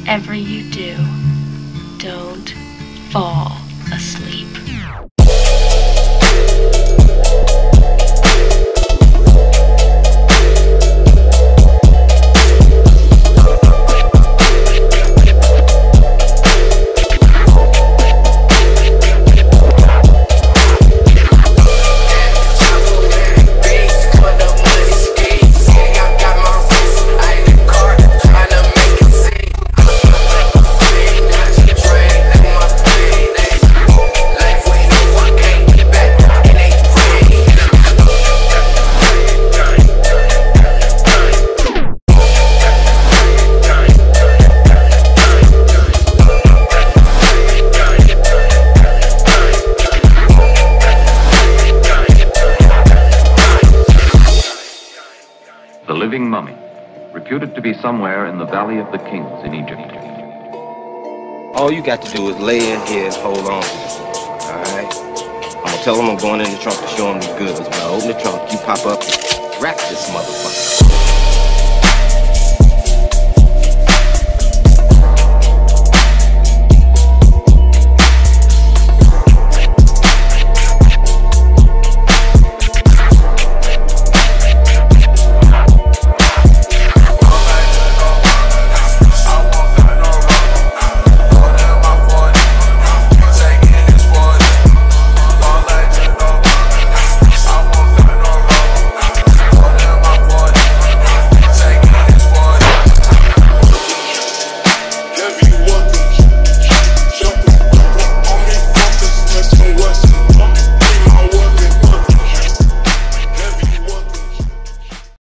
whatever you do, don't fall asleep. The living mummy, reputed to be somewhere in the Valley of the Kings in Egypt. All you got to do is lay in here and hold on to this, all right? I'm gonna tell them I'm going in the trunk to show them the goods. When I open the trunk, you pop up, wrap this motherfucker.